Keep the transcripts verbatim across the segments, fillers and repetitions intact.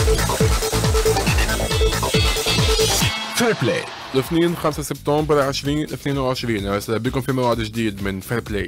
فير بلاي الاثنين خمسة سبتمبر ألفين واثنين وعشرين. أهلا بكم في موعد جديد من فير بلاي.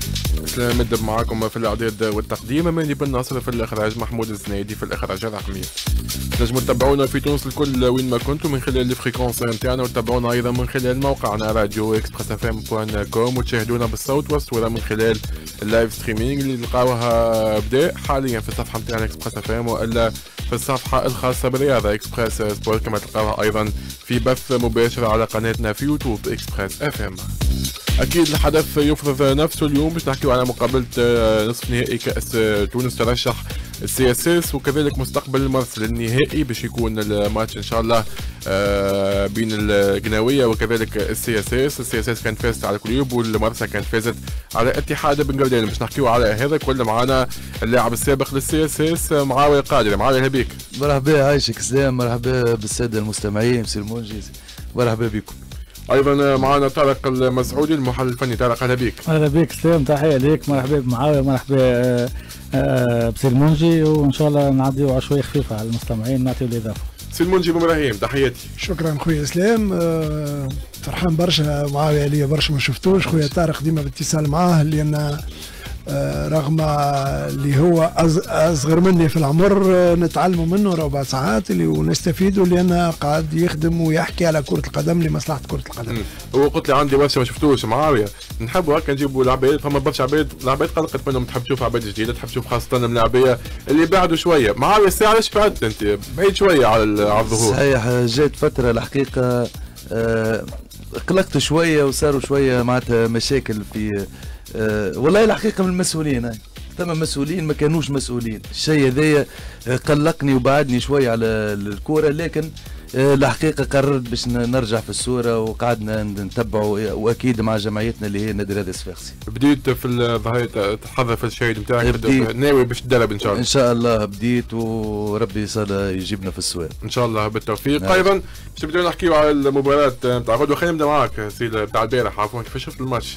مدب معاكم في الإعداد والتقديم ماني بن ناصر، في الإخراج محمود الزنيدي، في الإخراج الرقمي. نجموا تتابعونا في تونس الكل وين ما كنتم من خلال الفريكونس نتاعنا، وتتابعونا أيضا من خلال موقعنا راديو اكسبريس اف ام دوت كوم، وتشاهدونا بالصوت والصورة من خلال اللايف ستريمينغ اللي تلقاوها بدا حاليا في الصفحة نتاعنا اكسبريس اف ام، والا في الصفحة الخاصة بالرياضة اكسبريس سبورت، كما تلقاوها أيضا في بث مباشر على قناتنا في يوتيوب اكسبريس اف ام. اكيد الحدث يفرض نفسه اليوم باش نحكيو على مقابله نصف نهائي كاس تونس ترشح السي اس اس، وكذلك مستقبل المرسل النهائي باش يكون الماتش ان شاء الله بين القناويه وكذلك السي اس اس. السي اس اس كانت فازت على كليوب والمرسل كانت فازت على اتحاد بن قردان. باش نحكيو على هذا كل معنا اللاعب السابق للسي اس اس معاويه القادري. معاويه بك. مرحبا، عايشك سلام. مرحبا بالساده المستمعين، مسير المنجز، مرحبا بكم. ايضا معنا طارق المسعودي المحلل الفني. طارق اهلا بك. اهلا بك سلام، تحيه ليك. مرحبا بمعاويه، مرحبا بسير المنجي، وان شاء الله نعديو على شويه خفيفه على المستمعين نعطيو الاضافه. سير المنجي بمراهيم تحياتي. شكرا خويا اسلام، فرحان برشا. معاويه ليا برشا ما شفتوش. خويا طارق ديما باتصال معاه لان رغم اللي هو اصغر مني في العمر نتعلموا منه ربع ساعات اللي ونستفيدوا، لانه قاعد يخدم ويحكي على كره القدم لمصلحه كره القدم. هو قلت لي عندي برشا ما شفتوش معاويه، نحبوا هكا نجيبوا العباد، فما برشا عباد العباد قلقت منهم، تحب تشوف عباد جديده، تحب تشوف خاصه الملاعبيه اللي بعدوا شويه. معاويه الساعه علاش بعدت انت بعيد شويه على الظهور؟ صحيح، جات فتره الحقيقه أه قلقت شويه وصاروا شويه معناتها مشاكل في أه والله الحقيقه من المسؤولين. ثم مسؤولين ما كانوش مسؤولين. الشيء هذايا قلقني وبعدني شويه على الكوره، لكن أه الحقيقه قررت باش نرجع في الصوره وقعدنا نتبعوا، واكيد مع جمعيتنا اللي هي نادي رادس الصفاقسي. بديت في الظهير تحضر في الشهيد نتاعك، ناوي باش تدرب ان شاء الله؟ ان شاء الله بديت، وربي صلى يجيبنا في السؤال ان شاء الله بالتوفيق. نعم. ايضا باش نبداو نحكيو على المباراه نتاع غدوه. خلينا نبدا معاك سيد بتاع البارح. عفوا كيفاش شفت الماتش؟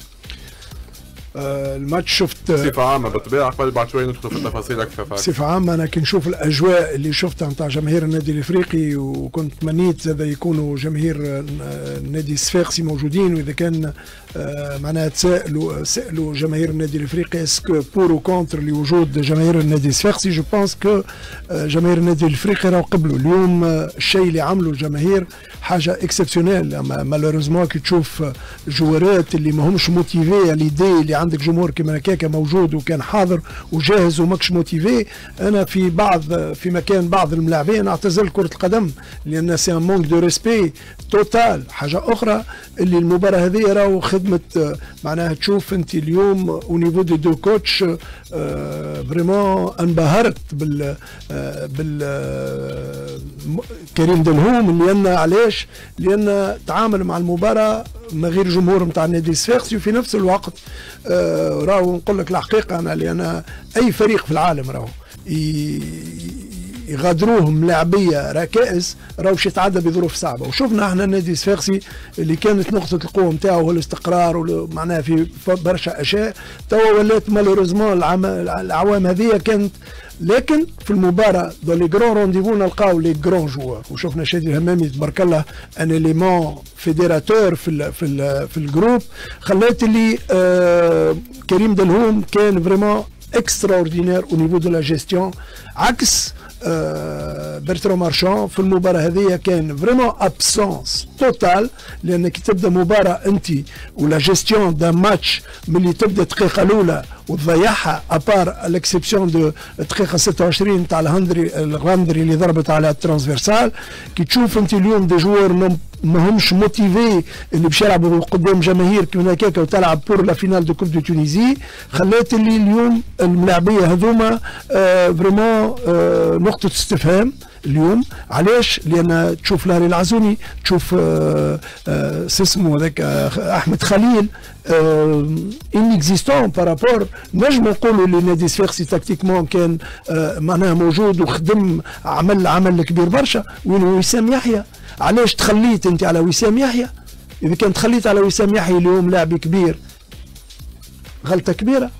آه الماتش شفت بصفة عامة بالطبيعة، قبل بعد شوية ندخلوا في التفاصيل أكثر. بصفة عامة أنا كي نشوف الأجواء اللي شفتها نتاع جماهير النادي الإفريقي، وكنت تمنيت زاد يكونوا جماهير النادي الصفاقسي موجودين، وإذا كان آه معناها تسألوا سألوا جماهير النادي الإفريقي اسكو بور و كونتر لوجود جماهير النادي الصفاقسي. جو بونس كو جماهير النادي الإفريقي راهو قبلوا اليوم الشيء اللي عملوا الجماهير حاجة اكسبسيونيل. مالوريزمون كي تشوف جوارات اللي ما همش موتيفي ليدي، اللي عندك جمهور كيما هكاك موجود وكان حاضر وجاهز وماكش موتيفي. انا في بعض في مكان بعض الملاعبين اعتزل كرة القدم، لان سي ان مونك دو ريسبي توتال. حاجة اخرى اللي المباراة هذه راهو خدمة معناها تشوف انت اليوم او نيفو دي دو كوتش فريمون انبهرت بال بال كريم دلهوم. لان علاش؟ لان تعامل مع المباراة من غير جمهور نتاع النادي الصفاقسي، وفي نفس الوقت آه راهو نقول لك الحقيقه انا، لان اي فريق في العالم راهو يغادروه ملاعبيه ركائز راهو باش يتعدى بظروف صعبه. وشفنا احنا النادي الصفاقسي اللي كانت نقطه القوه نتاعو هو الاستقرار، معناها في برشا اشياء توا ولات مالوريزمون العوام هذه كانت. لكن في المباراه دو لي غران رونديفو نلقاو لي غران جوار، وشفنا شادي الهمامي تبارك الله ان اليمون فيديراتور في ال في ال في الجروب، خلات اللي آه كريم دلهوم كان فريمون اكسترا اوردينير او نيفو دو لا جيستيون، عكس آه برترو مارشان. في المباراه هذه كان فريمون ابسونس توتال، لان كي تبدا مباراه انت ولا جيستيون دان ماتش ملي تبدا الدقيقه الاولى وتضيعها ابار الاكسبسيون دو الدقيقه ستة وعشرين تاع الهندري الغندري اللي ضربت على الترانسفيرسال. كي تشوف انت اليوم دي جوار ما همش موتيفي اللي باش يلعبوا قدام جماهير كيما هكاك وتلعب بور لا فينال دو كوب دو تونيزي، خلات اللي اليوم الملاعبيه هذوما آه فريمون آه نقطه استفهام اليوم. علاش؟ لان تشوف لاري العزوني، تشوف آه آه اسمه هذاك آه احمد خليل انيكزيستون بارابور. نجم نقولوا اللي نادي الصفاقسي تكتيكمون كان آه معناها موجود وخدم عمل عمل كبير برشا. وين وسام يحيى؟ علاش تخليت انت على وسام يحيى؟ اذا كان تخليت على وسام يحيى اليوم لاعب كبير غلطه كبيره.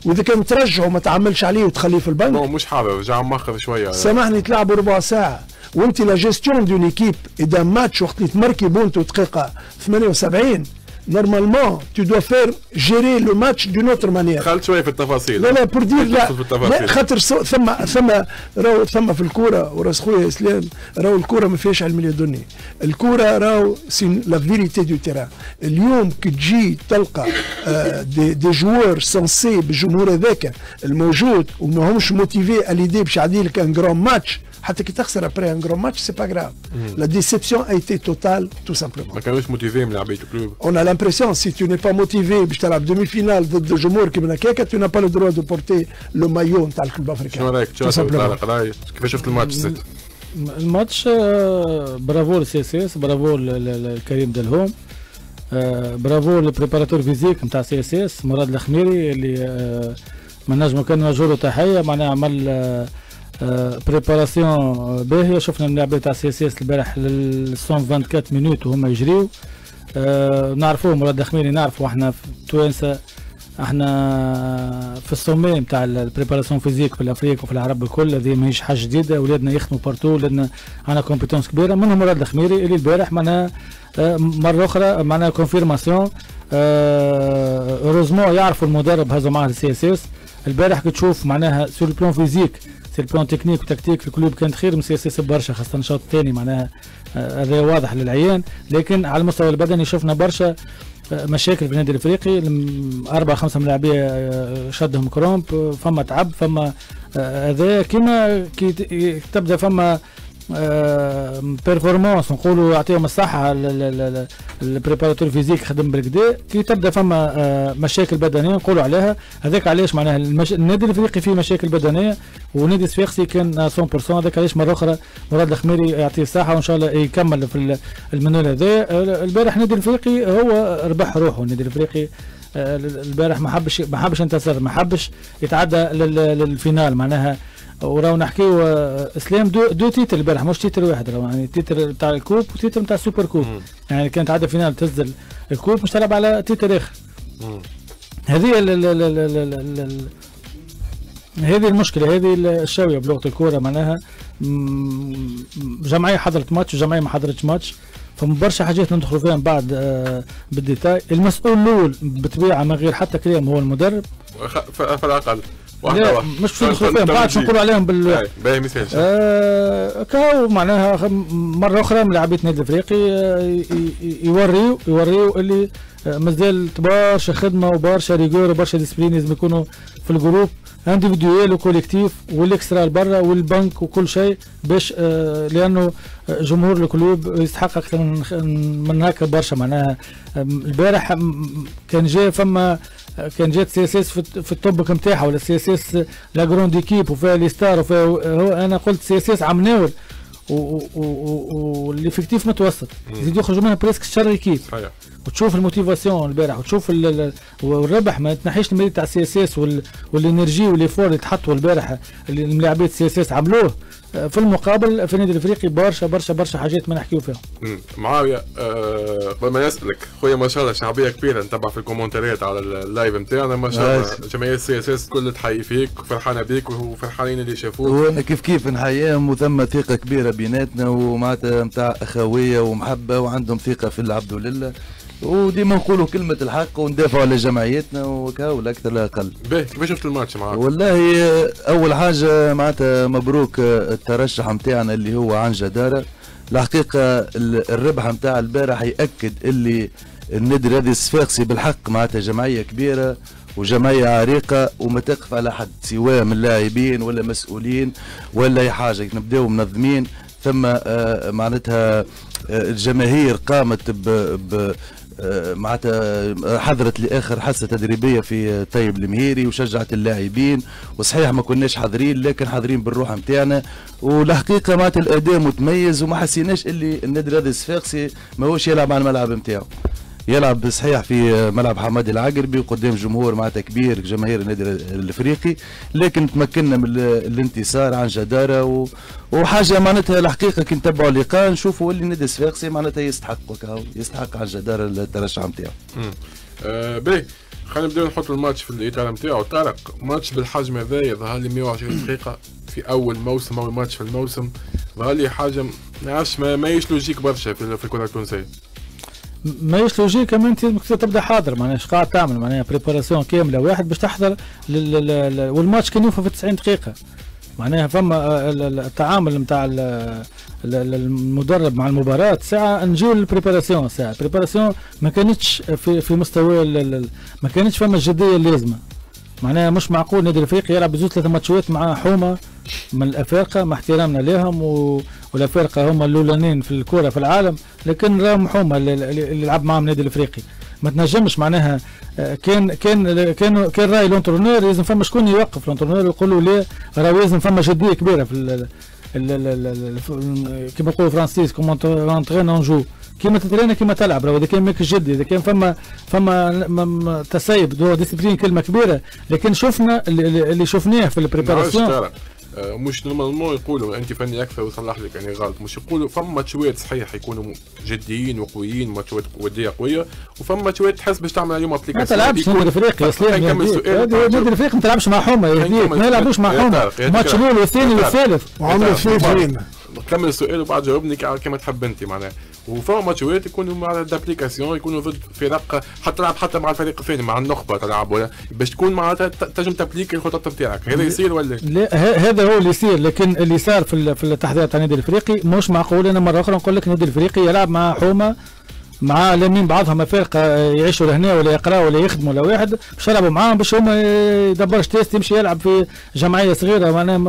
واذا كان ترجعه وما تعملش عليه وتخليه في البنك هو مش حابب رجع مؤخر شويه. سامحني تلعبوا ربع ساعه وانت لا جيستيون دون ايكيب اذا ماتش وقت اللي تمركي بونتو دقيقه ثمانية وسبعين نورمالمون تو دو فير جيري لو ماتش دون اوتر مانيير. دخلت شويه في التفاصيل. لا لا بور دير لا, لا خاطر ثم ثم راهو ثم في الكوره وراس خويا اسلام راهو الكوره ما فيهاش علم يدني. الكوره راهو سي لا فيريتي دو تيران. اليوم كي تجي تلقى آه دي, دي جوار سونسي بالجمهور هذاك الموجود وما همش موتيفي اليدي باش يعدي لك ان جران ماتش حتى كي تخسر ابري ان جران ماتش سي با غراف. لا ديسيبسيون ا ايتي توتال تو سامبلومون. ما كانوش موتيفي من لعيبه الكلوب. اون ا لامبرسيون سي تو ني با موتيفي باش تلعب دومي فينال ضد جمهور كيما هكاك تو نا با لو دروا دو بورتي لو مايو نتاع الكلوب افريكان. شنو رايك؟ كيفاش شفت الماتش الست؟ الماتش برافو للسي اس اس، برافو لكريم دلهوم، برافو للبريباراتور فيزيك نتاع سي اس اس مراد الخميري اللي ما نجمو كان نوجهولو تحيه. معناها عمل بريباراسيون باهيه. شفنا اللاعبين تاع سي اس اس البارح لل مئة وأربعة وعشرين مينوت وهما يجريو. أه نعرفوه مراد الخميري، نعرفوا احنا في توانسه احنا في الصومي نتاع البريباراسيون فيزيك في الافريق وفي العرب الكل. هذه ماهيش حاجه جديده، ولادنا يخدموا بارتو، ولادنا عندنا كومبيتونس كبيره. منهم مراد الخميري اللي البارح معناها مره اخرى معناها كونفيرماسيون. اوروزمون يعرفوا المدرب هزوا معاه السي اس اس. البارح كي تشوف معناها سور البلون فيزيك سي البلون تكنيك وتكتيك الكلوب كانت خير من سي اس اس برشا، خاصه الشوط الثاني معناها هذا واضح للعيان. لكن على المستوى البدني شفنا برشا مشاكل في النادي الافريقي. أربعة خمسة ملاعبيه شدهم كرومب، فما تعب، فما هذا كيما كي تبدا فما بيرفورمانس نقولوا يعطيهم الصحه البريباراتور فيزيك خدم بالكدا. كي تبدا فما مشاكل بدنيه نقولوا عليها هذاك علاش معناها المش... النادي الافريقي فيه مشاكل بدنيه ونادي الصفاقسي كان مية بالمية. هذاك علاش مره اخرى مراد الخميري يعطيه الصحه وان شاء الله يكمل في المنال هذا. البارح النادي الافريقي هو ربح روحه. النادي الافريقي البارح ما حبش ما حبش ينتصر، ما حبش يتعدى للفينال معناها. وراو نحكيو اسلام دو, دو تيتر البارح مش تيتر واحد، راهو يعني تيتر نتاع الكوب وتيتر نتاع السوبر كوب. مم. يعني كانت عاده فينال تهز الكوب مش تلعب على تيتر اخر. هذه هذه المشكله، هذه الشاويه بلغه الكوره معناها. جمعيه حضرت ماتش وجمعيه ما حضرتش ماتش، فما برشا حاجات ندخلوا فيها من بعد آه بالديتاي. المسؤول الاول بطبيعه من غير حتى كلام هو المدرب في الاقل. لا مش باش ندخلوا فيهم بعد شو نقولوا عليهم بال باهي مثال آه كاو معناها مره اخرى من لاعبيه النادي الافريقي آه يوريو يوريو اللي آه مازال برشا خدمه وبرشا ريغور وبرشا ديسبلين لازم يكونوا في الجروب انديفيدويل وكوليكتيف والاكسترا لبرا والبنك وكل شيء باش آه لانه جمهور الكلوب يستحق اكثر من من هكا برشا معناها. البارح كان جاي فما كان جات سي اس اس في التوب نتاعها ولا سي اس اس لا جروند ايكيب وفيها لي ستار وفيها هو انا قلت سي اس اس عم ناول والافكتيف متوسط يزيد يخرجوا منها بريسك شر ايكيب. وتشوف الموتيفاسيون البارح وتشوف والربح ما تنحيش الميريت تاع السي اس اس والانرجي والليفور اللي تحطوا البارح اللي ملاعبيه السي اس اس عملوه. في المقابل في النادي الافريقي برشا برشا برشا حاجات ما نحكيو فيها. معاويه أه قبل ما نسالك خويا ما شاء الله شعبيه كبيره نتبع في الكومنتات على اللايف نتاعنا ما شاء الله. جماهير السي اس اس كل تحيي فيك وفرحانه بيك وفرحانين اللي شافوك. وانا كيف كيف نحييهم وثم ثقه كبيره بيناتنا ومعناتها نتاع اخويه ومحبه وعندهم ثقه في العبد لله وديما نقولوا كلمة الحق وندافعوا على جمعيتنا وكا ولا أكثر لا أقل. باهي كيفاش شفت الماتش معاك؟ والله أول حاجة معناتها مبروك الترشح نتاعنا اللي هو عن جدارة. الحقيقة الربح نتاع البارح يأكد اللي النادي الرياضي الصفاقسي بالحق معناتها جمعية كبيرة وجمعية عريقة وما تقف على حد سواء من لاعبين ولا مسؤولين ولا أي حاجة. نبداو منظمين ثم معناتها الجماهير قامت ب, ب معناتها حضرت لاخر حصه تدريبيه في طيب المهيري وشجعت اللاعبين. وصحيح ما كناش حاضرين لكن حاضرين بالروح نتاعنا. والحقيقه معناتها الاداء متميز وما حسيناش اللي النادي الرياضي الصفاقسي ماهوش يلعب على الملعب نتاعو. يلعب صحيح في ملعب حمادي العقربي وقدام جمهور معناتها كبير جماهير النادي الافريقي لكن تمكنا من الانتصار عن جداره و... وحاجه معناتها الحقيقه كي نتبعوا اللقاء نشوفوا اللي النادي الصفاقسي معناتها يستحق يستحق عن جداره الترشح نتاعو. امم آه باهي خلينا نبداو نحط الماتش في الاطار نتاعو. طارق، ماتش بالحجم هذا يظهر لي مئة وعشرين دقيقه في اول موسم، اول ماتش في الموسم، ظهر لي حاجه ما نعرفش ما ماهيش لوجيك برشا في الكره التونسيه. ماهيش لوجيك، كمان انت تبدا حاضر معناها اش قاعد تعمل معناها بريباراسيون كامله واحد باش تحضر لل... والماتش كان يوفى في تسعين دقيقه. معناها فما التعامل نتاع المدرب مع المباراه ساعه نجيو للبريباراسيون، ساعه البريباراسيون ما كانتش في في مستوى ما كانتش فما الجديه اللازمه. معناها مش معقول نادي الافريقي يلعب بزوج ثلاث ماتشات مع حومه من الافارقه، مع احترامنا لهم و... والافارقه هم الاولانيين في الكره في العالم، لكن راهم حومه اللي يلعب معهم النادي الافريقي. ما تنجمش معناها كان كان كان كان راي لونترونور لازم فما شكون يوقف لونترونور ويقول له لا راه لازم فما جديه كبيره في كيما يقولوا فرانسيس كومون انترين اون جو، كيما تترينا كيما تلعب. راه اذا كان ماكش جدي، اذا كان فما فما تسيب دو ديسيبلين كلمه كبيره، لكن شفنا اللي, اللي شفناه في البريباراسيون مش نورمالمون يقولوا انت فني اكثر وصلح لك يعني غلط، مش يقولوا فما ماتشوات صحيح يكونوا جديين وقويين، ماتشوات وديه قويه، وفما ماتشوات تحس باش تعمل عليهم ابليكاسيون. ما تلعبش نادي الافريقي اسلام، نادي الافريقي ما تلعبش مع حومه يهديك، ما يلعبوش مع حومه، الماتش الاول والثاني والثالث وعملوا فين. كمل السؤال وبعد جاوبني كما تحب انت معناها. وفما ماتشات يكونوا مع الابليكاسيون، يكونوا ضد فرق حتى تلعب حتى مع الفريق الثاني مع النخبه تلعب ولا باش تكون معناتها تنجم تابليك الخطط نتاعك. هذا يصير ولا لا؟ هذا هو اللي يصير، لكن اللي صار في في التحضيرات تاع النادي الافريقي مش معقول. انا مره اخرى نقول لك النادي الافريقي يلعب مع حومه مع لامين بعضهم فرقه يعيشوا لهنا ولا يقراوا ولا يخدموا ولا واحد باش يلعبوا معاهم باش هما يدبرش تيست يمشي يلعب في جمعيه صغيره. معناها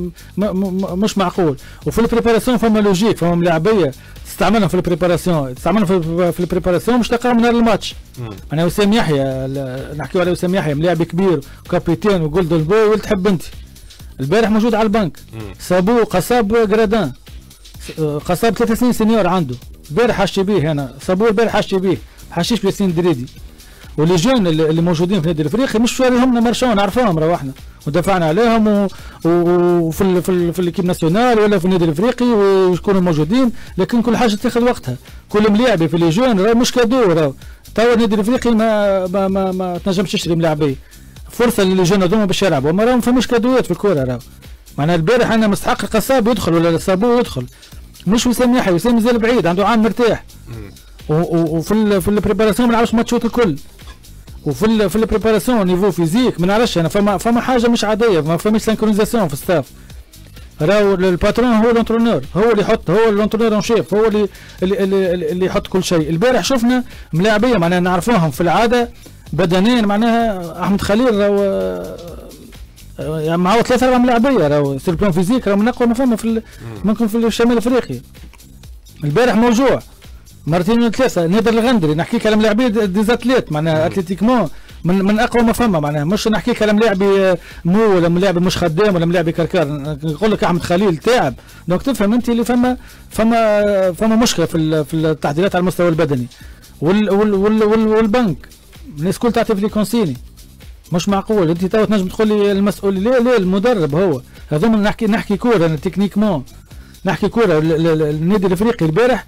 مش معقول. وفي البريباراسيون فما لوجيك، فما ملاعبيه تستعملهم في البريباراسيون، تستعملهم في, في البريباراسيون مش تلقاهم نهار الماتش. انا وسام يحيى نحكيو على وسام يحيى ملاعب كبير وكابيتان وجولدن بوي ولد حب انت، البارح موجود على البنك. سابو قصاب جرادان، قصاب ثلاث سنين سينيور عنده، البارح حاشي بيه. انا صابور البارح حاشي بيه، ما حاشيش بياسين دريدي. واللي جون اللي موجودين في النادي الافريقي مش شاريهم مرشون، نعرفوهم روحنا ودافعنا عليهم و... وفي ال... في, ال... في الكيب ناسيونال ولا في النادي الافريقي ويكونوا موجودين، لكن كل حاجه تاخذ وقتها. كل ملاعبي في اللي جون راه مش كادو، راه توا النادي الافريقي ما ما ما, ما تنجمش تشري ملاعبي. فرصه اللي جون هذوما باش يلعبوا، اما راهم فماش كادوات في الكوره. راه معناها البارح انا مستحق القصاب يدخل ولا صابو يدخل، مش وسام يحيى. وسام مازال بعيد، عنده عام مرتاح. وفي ال في البريباراسيون ما نعرفش ماتشات الكل. وفي ال في البريباراسيون نيفو فيزيك ما نعرفش انا، فما فما حاجه مش عاديه، ما فماش سانكرونيزاسيون في الستاف. راهو الباترون هو الانترونور، هو اللي يحط، هو الانترونور اون شيف، هو اللي اللي, اللي اللي يحط كل شيء. البارح شفنا ملاعبيه معناها نعرفوهم في العاده بدنيا، معناها احمد خليل راهو يعني معاه ثلاثة أربع ملاعبية، راهو سير بلان فيزيك راهو من أقوى ما فما في ممكن في الشمال الأفريقي. البارح موجوع مرتين ثلاثة. نادر الغندري نحكيك على ملاعبية ديزاتليت معناها أتليتيكمون من من أقوى ما فما، معناها مش نحكيك على ملاعبي مو ولا ملاعبي مش خدام ولا ملاعبي كركار. نقول لك أحمد خليل تعب، دونك تفهم أنت اللي فما فما فما مشكلة في في التحضيرات على المستوى البدني. وال وال وال وال والبنك الناس كل تعطي في كونسيني، مش معقول. انت تو تنجم تقول لي المسؤول لا لا المدرب هو هذوما. نحكي نحكي كوره انا تكنيكمون، نحكي كوره. النادي الافريقي البارح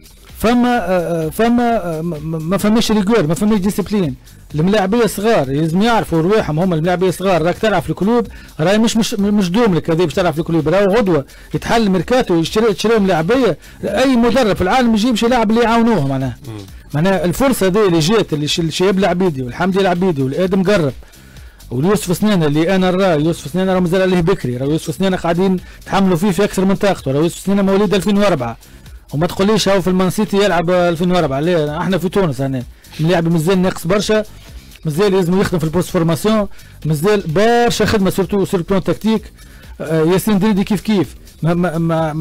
فما فما ما فماش ريغور، ما فماش ديسيبلين. الملاعبيه صغار لازم يعرفوا رواحهم، هما الملاعبيه صغار. راك تلعب في الكلوب راهي مش مش مش دوملك هذه باش تلعب في الكلوب، راهو غدوه يتحل ميركاتو يشتري تشري ملاعبيه. اي مدرب في العالم يجيبش لاعب اللي يعاونوه. معناها معناها الفرصه هذه اللي جات اللي شياب العبيدي والحمدي العبيدي والادم قرب ويوسف سنانه اللي انا نراه يوسف سنانه راه مازال عليه بكري. راه يوسف سنانه قاعدين تحملوا فيه في اكثر من طاقته. راه يوسف سنانه مواليد ألفين وأربعة، وما تقوليش هو في المان سيتي يلعب ألفين وأربعة. لا احنا في تونس هنا اللاعب مازال ناقص برشا، مازال لازم يخدم في البوست فورماسيون، مازال برشا خدمه سورتو سور بلون تكتيك. آه ياسين دريدي كيف كيف ما ما ما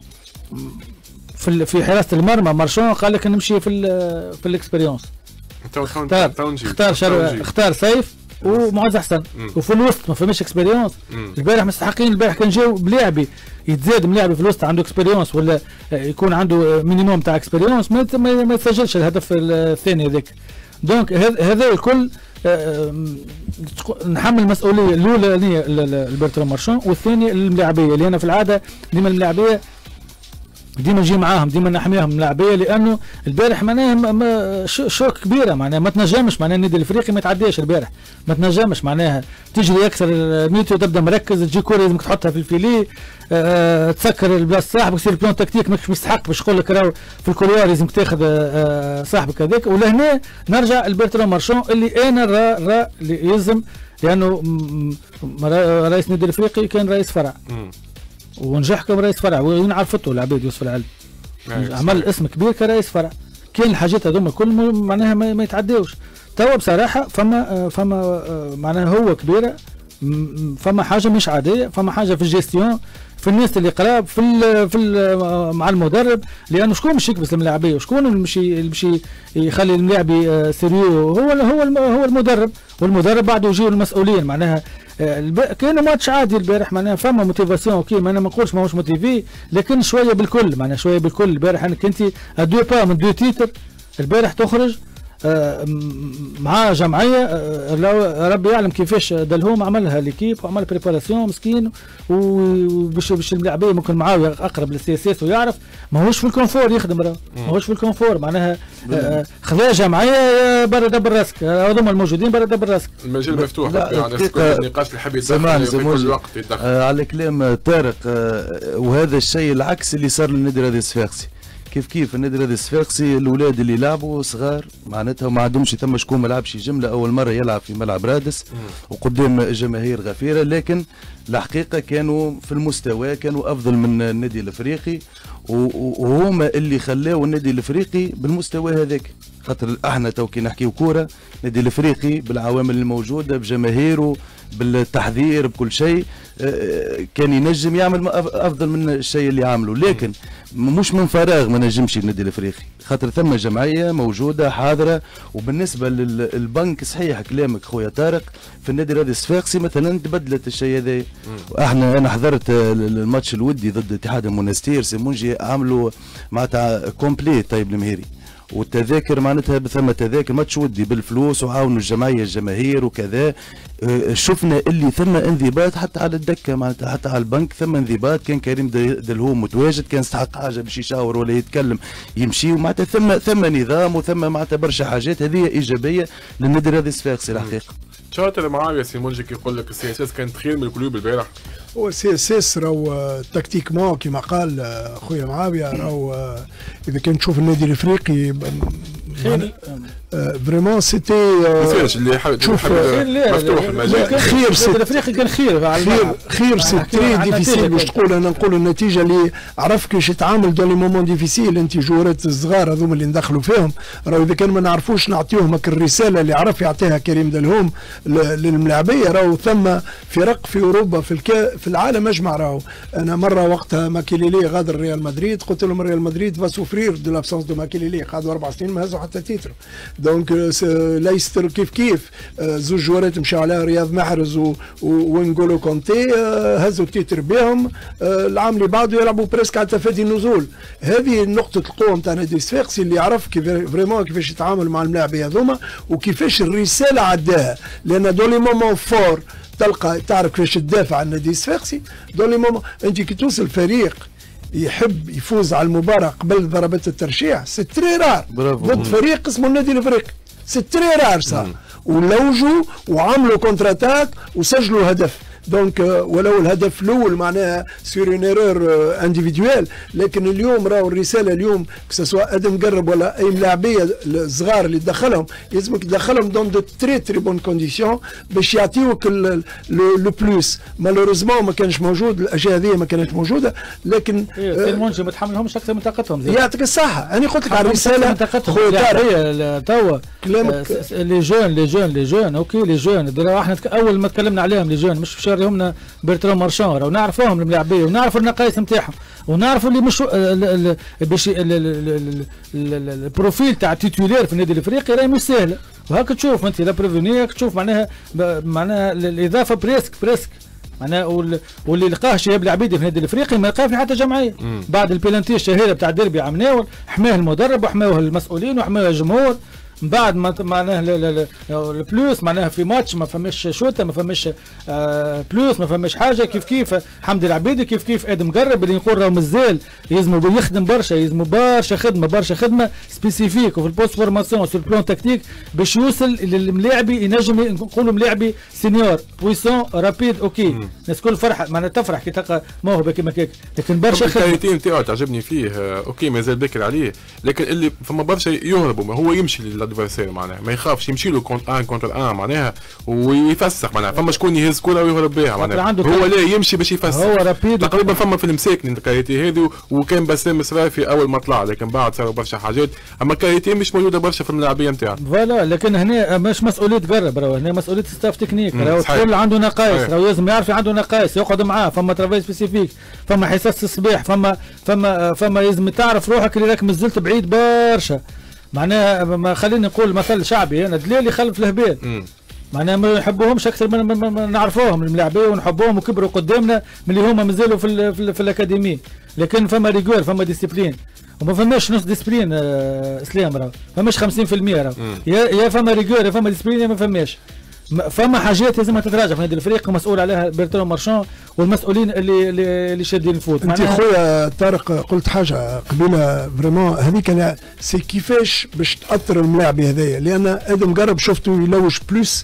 في في حراسه المرمى مارشون قال لك نمشي في ال في الاكسبيريونس. اختار اختار اختار سيف ومعز حسن، وفي الوسط ما فماش اكسبيريونس. البارح مستحقين، البارح كان جاو بلاعبي يتزاد ملاعبي في الوسط عنده اكسبيريونس ولا يكون عنده مينيموم تاع اكسبيريونس ما, ما يتسجلش الهدف الثاني هذاك. دونك هذا الكل نحمل المسؤوليه الاولى لبرتران مارشون، والثانيه الملاعبيه اللي انا في العاده ديما الملاعبيه ديما نجي معاهم ديما نحميهم من اللاعبيه، لانه البارح معناها شوك كبيره، معناها ما تنجمش، معناها النادي الافريقي ما يتعداش البارح، ما تنجمش معناها تجري اكثر ميتو، تبدا مركز، تجي كوره لازمك تحطها في الفيلي، أه تسكر البلاصه صاحبك، يصير بلون تكتيك ماكش مستحق باش يقول لك راهو في الكولوار لازمك تاخذ أه صاحبك هذاك. ولهنا نرجع لبرتران مارشون اللي انا را را اللي يلزم، لانه رئيس النادي الافريقي كان رئيس فرع ونجح كرئيس فرع، وين عرفته العباد يوسف العلي عمل اسم كبير كرئيس فرع، كان الحاجات هذوما كل معناها ما, ما يتعداوش. توا بصراحه فما فما معناها هو كبيره، فما حاجه مش عاديه، فما حاجه في الجيستيون، في الناس اللي قراب، في ال في ال مع المدرب، لانه شكون باش يكبس الملاعبيه وشكون اللي باش اللي باش يخلي الملاعبي سيريو؟ هو هو هو المدرب، والمدرب بعده يجيو المسؤولين. معناها كان ماتش عادي البارح، معناها فما موتيفاسيون اوكي، ما انا ما نقولش ماهوش موتيفي، لكن شويه بالكل، معناها شويه بالكل. البارح انك انت ادو با من دو تيتر البارح تخرج مع جمعيه، ربي يعلم كيفاش دلهوم عملها ليكيب وعمل بريباراسيون مسكين، وباش باش اللاعبيه ممكن معاه اقرب للسياسات ويعرف ماهوش في الكونفور يخدم، راه ماهوش في الكونفور، معناها خذا جمعيه برا دبر راسك، هذوما الموجودين برا دبر راسك. المجال مفتوح يعني النقاش اللي حاب يدخل في كل وقت يدخل. آه على كلام طارق، آه وهذا الشيء العكس اللي صار للنادي الرياضي الصفاقسي. كيف كيف النادي الرياضي الصفاقسي الاولاد اللي لعبوا صغار معناتها ما عندهمش ثم شكون ما لعبش جمله، اول مره يلعب في ملعب رادس وقدام جماهير غفيره، لكن الحقيقه كانوا في المستوى، كانوا افضل من النادي الافريقي، وهما اللي خلاو النادي الافريقي بالمستوى هذاك. خاطر احنا تو كي نحكيو كوره، النادي الافريقي بالعوامل الموجوده بجماهيره بالتحضير بكل شيء كان ينجم يعمل افضل من الشيء اللي عمله، لكن مش من فراغ ما نجمش النادي الافريقي، خاطر ثم جمعيه موجوده حاضره. وبالنسبه للبنك صحيح كلامك خويا طارق، في النادي الرياضي الصفاقسي مثلا تبدلت الشيء هذا. احنا انا حضرت الماتش الودي ضد اتحاد المونستير، سيمونجي عملوا معناتها كومبلي طيب المهيري، والتذاكر معناتها ثم تذاكر ماتش ودي بالفلوس، وعاونوا الجمعيه الجماهير وكذا. شفنا اللي ثم انضباط حتى على الدكه، معناتها حتى على البنك ثم انضباط، كان كريم دلهوم متواجد، كان يستحق حاجه باش يشاور ولا يتكلم يمشي، ومعناتها ثم ثم نظام وثم معناتها برشا حاجات هذه ايجابيه للنادي الرياضي الصفاقسي الحقيقه. شاطر معايا سيمونجي يقول لك السي اس اس كانت خير من القلوب البارح. هو السي اس اس راهو تكتيكمون كما قال خويا معاويه، راهو اذا كان تشوف النادي الافريقي فريمون سيتي اللي حابب مفتوح المجال خير النادي الافريقي كان خير خير خير سي تري ديفيسيل باش تقول. انا نقول النتيجه اللي عرف كيفاش يتعامل دون لي مومون ديفيسيل. انت جوارات الصغار هذوما اللي ندخلوا فيهم، راهو اذا كان ما نعرفوش نعطيوهم الرساله اللي عرف يعطيها كريم دلهوم للملاعبيه، راهو ثم فرق في اوروبا في الكا في العالم اجمع. راهو انا مره وقتها ماكيليلي غادر ريال مدريد، قلت لهم ريال مدريد فا سوفرير دو لابسونس دو ماكيليلي، قعدوا اربع سنين ما هزوا حتى تيتر. دونك ليستر كيف كيف زوج جوارات مشاو على رياض محرز ونقولوا كونتي هزوا التيتر بهم. العام اللي بعده يلعبوا بريسك على تفادي النزول. هذه نقطة القوة نتاع نادي الصفاقسي اللي يعرف كيف فريمون كيفاش يتعامل مع الملاعبية هذوما وكيفاش الرسالة عداها، لأن دون لي مومون فور تلقى تعرف كيفاش تدافع عن نادي الصفاقسي. دون لي مومون أنت كي توصل فريق يحب يفوز على المباراة قبل ضربات الترشيح، سي تري رار ضد فريق اسمه النادي الافريقي، سي تري رار صح. ولوجوا وعملوا كونتراتاك وسجلوا هدف. دونك ولو الهدف الاول معناها سير اون ايرور انديفيدويل، لكن اليوم راهو الرساله اليوم سواء ادم قرب ولا اي ملاعبيه الصغار اللي تدخلهم لازمك تدخلهم دون دو تري تري بون كونديسيون باش يعطيوك لو بلوس. مالوريزمون ما كانش موجود، الاشياء هذه ما كانت موجوده، لكن المنجم ما تحملهمش اكثر من طاقتهم. يعطيك الصحه. انا قلت لك على الرساله خويا طارق توا لي جون لي جون لي جون اوكي لي جون احنا اول ما تكلمنا عليهم لي جون مش شاريهمنا برتران مارشان، ونعرفوهم الملاعبيه ونعرفوا النقائص نتاعهم ونعرفوا اللي مش باش البروفيل تاع التيتولير في النادي الافريقي راهي مش سهله. وهاك تشوف انت لا بريفوني تشوف معناها معناها الاضافه بريسك بريسك معناها واللي لقاه شهاب العبيدي في النادي الافريقي ما لقاه في حتى جمعيه. بعد البيلانتي الشهيره بتاع الديربي عم ناول حماه المدرب وحماه المسؤولين وحماه الجمهور. من بعد معناه البلوس معناها في ماتش ما فماش شوطه ما فماش آه بلوس ما فماش حاجه كيف كيف حمدي العبيدي كيف كيف ادم قرب اللي نقول راهو مازال يلزموا يخدم برشا يلزموا برشا خدمه برشا خدمه سبيسيفيك وفي البوست فورماسيون سو البلان تكتيك باش يوصل للملاعبي ينجم نقولوا ملاعبي سينيور بويسون رابيد اوكي الناس كل فرحه معناها تفرح كي تلقى موهبه كيما هكاك لكن برشا خدمه الكاليتي نتاعو تعجبني فيه اوكي مازال بكر عليه لكن اللي فما برشا يهربوا ما هو يمشي للادفيرسير معناها ما يخافش يمشي له كونت ان كونتر ان معناها ويفسخ معناها فما شكون يهز كوره ويهرب بها معناها هو لا يمشي باش يفسخ هو رابيد تقريبا فما في المساكن الكاليتي هذه وكان بسام سرافي اول ما طلع لكن بعد صاروا برشا حاجات اما الكاليتي مش موجوده برشا في الملاعبيه نتاعنا فوالا لكن هنا مش مسؤوليه قرب راهو هنا مسؤوليه ستاف تكنيك راهو الكل عنده نقائص راهو لازم يعرف عنده نقائص يقعد معاه فما ترافاي سبيسيفيك فما حصص الصباح فما فما فما لازم تعرف روحك اللي راك مازلت بعيد برشا معناها ما خليني نقول مثل شعبي انا دليل يخلف الهبال معناها ما نحبوهمش اكثر من ما نعرفوهم الملاعبيه ونحبوهم وكبروا قدامنا من اللي هما مازالوا في ال في, ال في الاكاديمي لكن فما ريغور فما ديسيبلين وما فماش نص ديسبلين آه اسلام راه فماش خمسين في المية راه يا يا فما ريغور يا فما ديسبلين يا ما فماش فما حاجات لازم تتراجع في نادي الفريق ومسؤول عليها برتون مارشان والمسؤولين اللي اللي شادين الفوت. انت خويا طارق قلت حاجه قبيله فريمون هذيك سي كيفاش باش تاثر الملاعبي هذايا لان ادم قرب شفته يلوج بلوس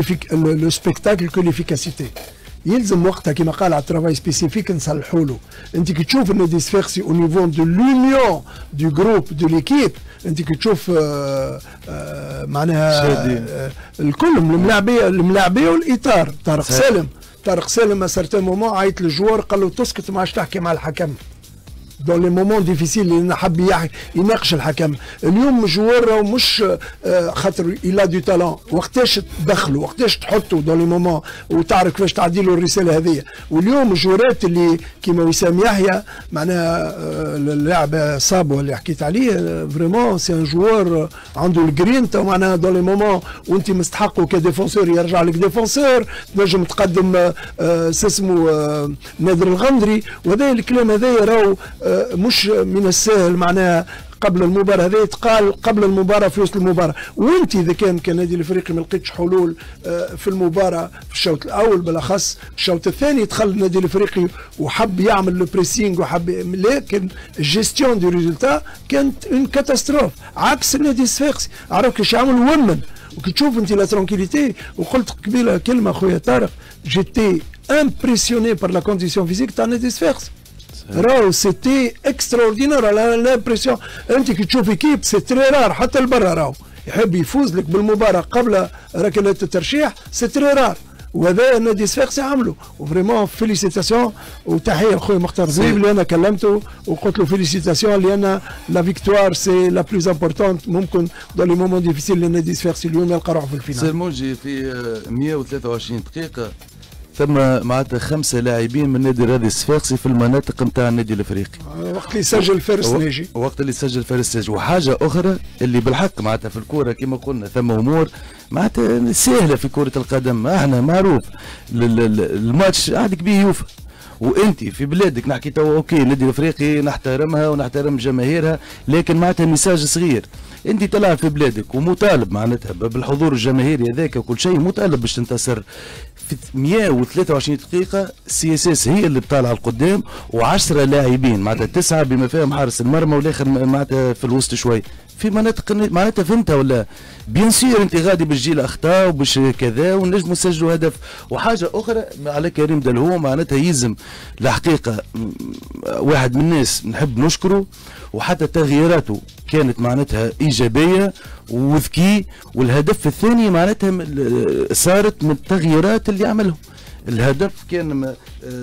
لو سبيكتاكل كو ليفيكاسيتي يلزم وقتها كما قال على الترافاي سبيسيفيك نصلحوا له. انت كي تشوف النادي الصفاقسي او نيفو دو لونيون دو جروب دو ليكيب انت كي تشوف آه آه معناها آه الكل من الملاعبيه الملاعبيه والاطار. طارق سالم طارق سالم ا سارتان مومون عيط للجوار قال له تسكت ما عادش تحكي مع الحكم دون لي مومون ديفيسيل اللي حب يناقش الحكم. اليوم جوار راهو مش خاطر إلا دو تالون وقتاش تدخلوا وقتاش تحطوا دون لي مومون وتعرف كيفاش تعدي له الرساله هذه. واليوم الجورات اللي كيما وسام يحيى معناها اللاعب صابو اللي حكيت عليه فريمون سي ان جوار عنده الجرينتا معناها دون لي مومون وانت مستحقه كديفونسور يرجع لك ديفونسور تنجم تقدم اسمه نادر الغندري. وهذا الكلام هذا راهو مش من السهل معناها قبل المباراة هذا يتقال قبل المباراة في وسط المباراة. وانت اذا كان كنادي الافريقي ما لقيتش حلول في المباراة في الشوط الاول بالاخص الشوط الثاني دخل النادي الافريقي وحب يعمل لو بريسينغ وحب لكن الجيستيون دو ريزولتا كانت اون كاتاستروف عكس النادي الصفاقسي عرف كيش يعمل ومن. وكي تشوف انت لا ترونكيليتي وقلت قبيله كلمه خويا طارق جيتي امبرسيوني بار لا كونديسيون فيزيك تاع النادي الصفاقسي راهو سيتي اكستراوردينير على لامبرسيون. انت كي تشوف ايكيب سي تري رار حتى البرا راهو يحب يفوز لك بالمباراه قبل ركلات الترشيح سي تري رار وهذا النادي الصفاقسي عمله وفريمون فيليسيتاسيون وتحيه لخويا مختار زيب اللي انا كلمته وقلت له فيليسيتاسيون لان لا فيكتوار سي لا بلوز امبورتونت ممكن دون لي مومون ديفيسيل للنادي الصفاقسي اليوم يلقى روحه في الفينال. سيرمونجي في مئة وثلاثة وعشرين دقيقه ثم معناتها خمسه لاعبين من نادي الرياضي الصفاقسي في المناطق نتاع النادي الافريقي وقت اللي سجل فارس ناجي وقت اللي سجل فارس ناجي. وحاجه اخرى اللي بالحق معناتها في الكوره كما قلنا ثم امور معناتها سهله في كره القدم. احنا معروف الماتش عندك به يوفى وانت في بلادك نحكي توا اوكي النادي الافريقي نحترمها ونحترم جماهيرها لكن معناتها ميساج صغير انت تلعب في بلادك ومطالب معناتها بالحضور الجماهيري هذاك وكل شيء مطالب باش تنتصر. في مئة وثلاثة وعشرين دقيقة سي اس اس هي اللي بطالعه القدام وعشرة لاعبين معناتها تسعة بما فيهم حارس المرمى والاخر معناتها في الوسط شوي في مناطق معناتها فهمتها ولا بيان سير انت غادي باش تجي الاخطاء وباش كذا ونجموا نسجلوا هدف. وحاجه اخرى على كريم دلهو معناتها يلزم الحقيقه واحد من الناس نحب نشكره وحتى تغييراته كانت معناتها ايجابيه وذكي. والهدف الثاني معناتها صارت من التغييرات اللي عملهم. الهدف كان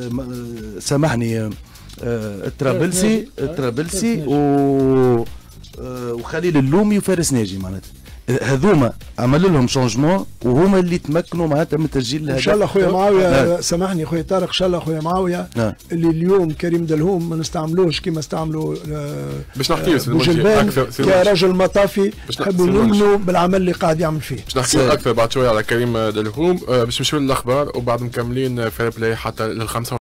سامحني الترابلسي الترابلسي و وخليل اللومي وفارس ناجي معناتها هذوما عملوا لهم شونجمون وهما اللي تمكنوا معناتها من تسجيل الهدف. ان شاء الله خويا معاويه سامحني خويا طارق ان شاء الله خويا معاويه اللي اليوم كريم دلهوم ما نستعملوش كما استعملوا باش نحكيو بوجلبان كرجل مطافي نحبوا نؤمنوا بالعمل اللي قاعد يعمل فيه. باش نحكيو اكثر بعد شويه على كريم دلهوم باش نمشيو للاخبار وبعد مكملين فير بلاي حتى للخمسه.